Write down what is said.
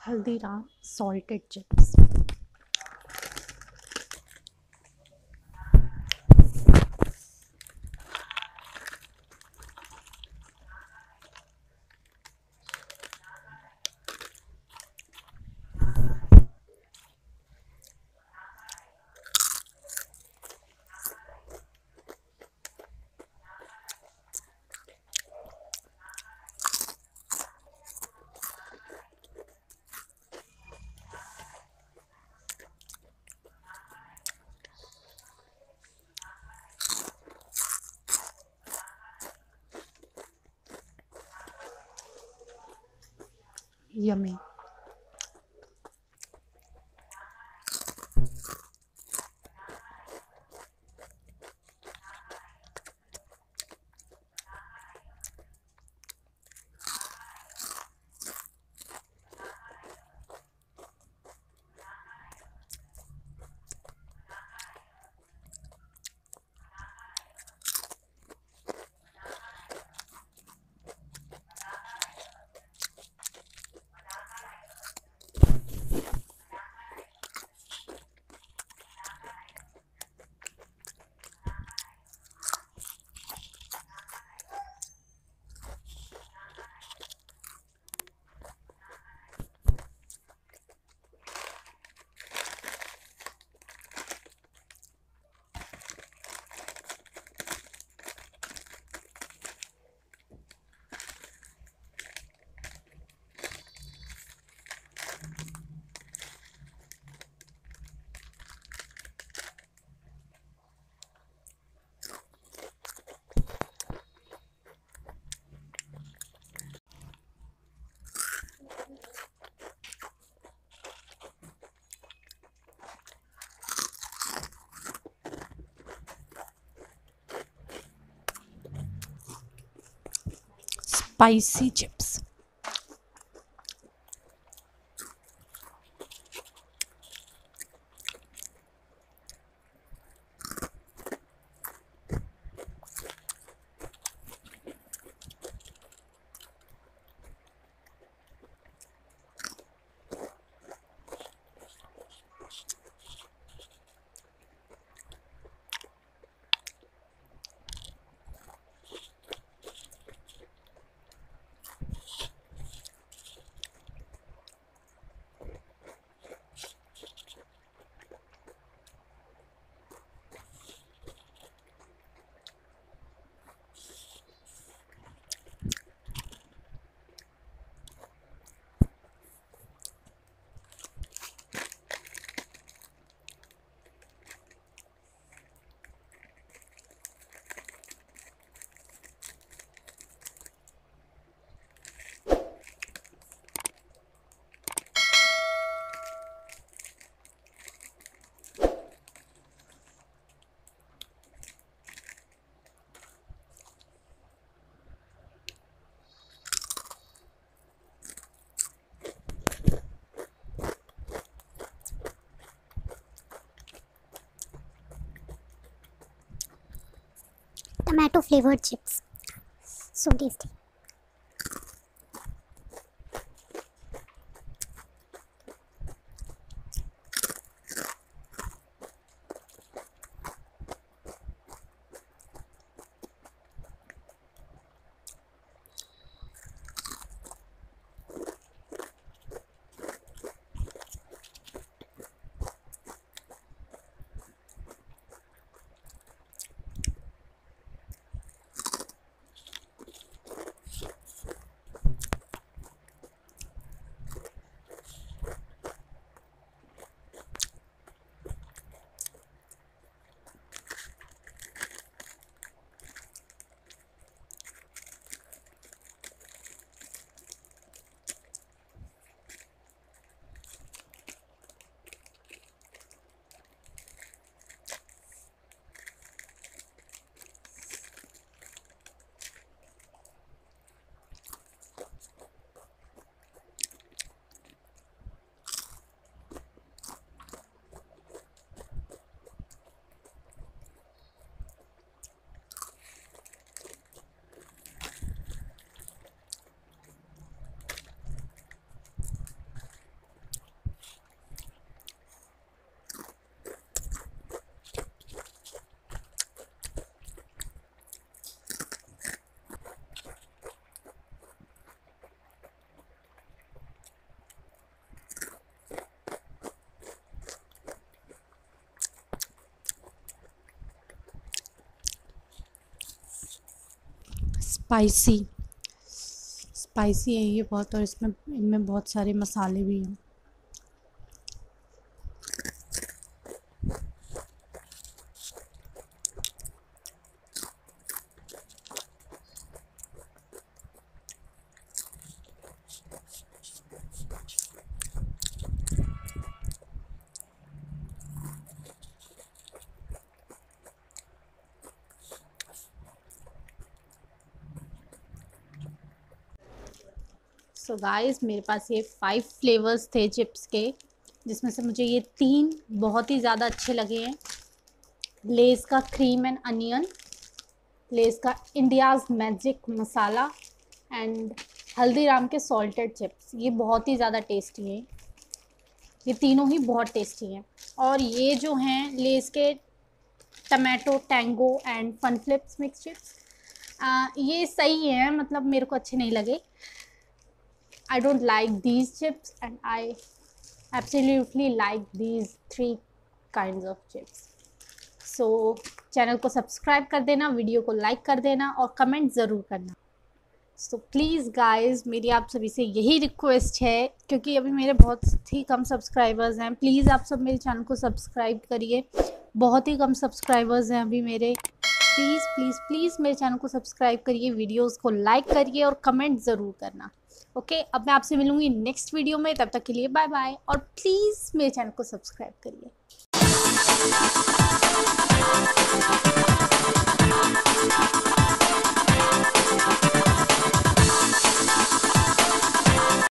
Haldiram salted chips. Yummy. Spicy chips. Tomato flavored chips. So tasty. Spicy है ये बहुत, और इनमें बहुत सारे मसाले भी हैं। सो गाइस, मेरे पास ये 5 फ्लेवर्स थे चिप्स के, जिसमें से मुझे ये 3 बहुत ही ज़्यादा अच्छे लगे हैं। लेस का क्रीम एंड अनियन, लेस का India's magic masala and Haldiram के सॉल्टेड चिप्स। ये बहुत ही ज़्यादा टेस्टी हैं, ये तीनों ही बहुत टेस्टी हैं। और ये जो हैं लेस के tomato tango and fun flips mix chips, ये सही है, मतलब मेरे को अच्छे नहीं लगे। I don't like these chips and I absolutely like these 3 kinds of chips. So channel को सब्सक्राइब कर देना, वीडियो को लाइक कर देना और कमेंट ज़रूर करना। सो प्लीज़ गाइस, मेरी आप सभी से यही रिक्वेस्ट है, क्योंकि अभी मेरे बहुत ही कम सब्सक्राइबर्स हैं। प्लीज़ आप सब मेरे चैनल को सब्सक्राइब करिए, बहुत ही कम सब्सक्राइबर्स हैं अभी मेरे। प्लीज़ प्लीज़ प्लीज़ मेरे चैनल को सब्सक्राइब करिए, वीडियोस को लाइक करिए और कमेंट ज़रूर करना। ओके, अब मैं आपसे मिलूँगी नेक्स्ट वीडियो में, तब तक के लिए बाय बाय, और प्लीज़ मेरे चैनल को सब्सक्राइब करिए।